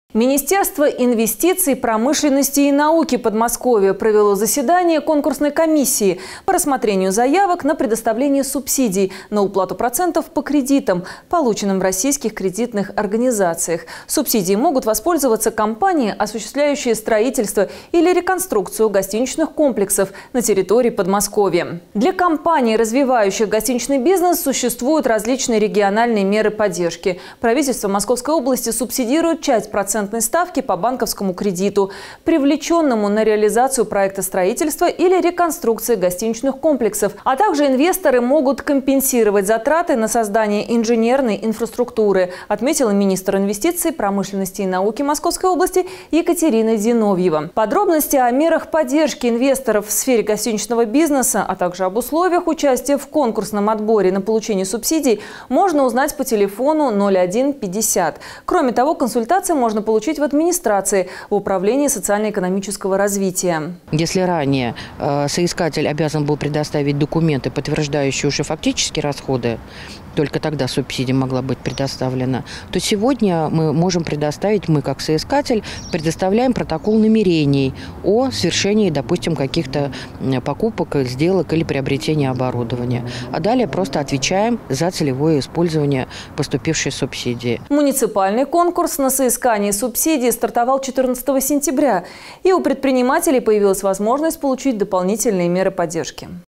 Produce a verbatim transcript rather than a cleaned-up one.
Министерство инвестиций, промышленности и науки Подмосковья провело заседание конкурсной комиссии по рассмотрению заявок на предоставление субсидий на уплату процентов по кредитам, полученным в российских кредитных организациях. Субсидии могут воспользоваться компании, осуществляющие строительство или реконструкцию гостиничных комплексов на территории Подмосковья. Для компаний, развивающих гостиничный бизнес, существуют различные региональные меры поддержки. Правительство Московской области субсидирует часть процентов ставки по банковскому кредиту, привлеченному на реализацию проекта строительства или реконструкции гостиничных комплексов. А также инвесторы могут компенсировать затраты на создание инженерной инфраструктуры, отметила министр инвестиций, промышленности и науки Московской области Екатерина Зиновьева. Подробности о мерах поддержки инвесторов в сфере гостиничного бизнеса, а также об условиях участия в конкурсном отборе на получение субсидий можно узнать по телефону ноль один пятьдесят. Кроме того, консультации можно получить получить в администрации, в Управлении социально-экономического развития. Если ранее э, соискатель обязан был предоставить документы, подтверждающие уже фактические расходы, только тогда субсидия могла быть предоставлена, то сегодня мы можем предоставить, мы как соискатель, предоставляем протокол намерений о совершении, допустим, каких-то покупок, сделок или приобретения оборудования. А далее просто отвечаем за целевое использование поступившей субсидии. Муниципальный конкурс на соискание субсидий стартовал четырнадцатого сентября, и у предпринимателей появилась возможность получить дополнительные меры поддержки.